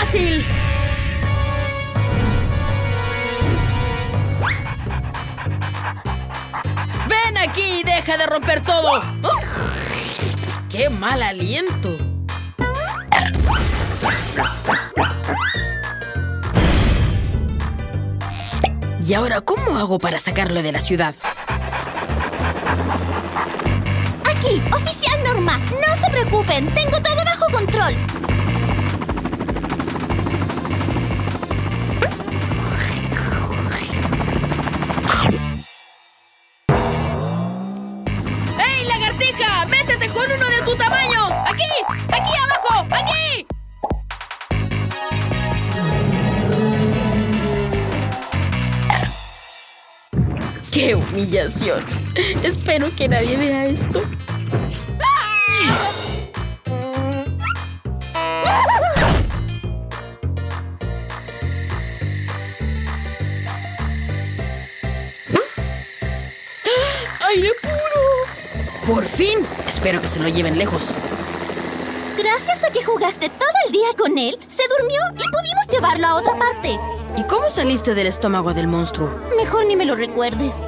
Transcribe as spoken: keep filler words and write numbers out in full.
fácil! ¡Ven aquí y deja de romper todo! ¡Uf! ¡Qué mal aliento! ¿Y ahora cómo hago para sacarlo de la ciudad? Aquí, oficial Norma. No se preocupen, tengo todo bajo control. ¡Hey, lagartija! ¡Métete con uno de tu tamaño! ¡Aquí! ¡Aquí abajo! ¡Aquí! ¡Qué humillación! Espero que nadie vea esto. ¡Aire puro! ¡Por fin! Espero que se lo lleven lejos. Gracias a que jugaste todo el día con él, se durmió y pudimos llevarlo a otra parte. ¿Y cómo saliste del estómago del monstruo? Mejor ni me lo recuerdes.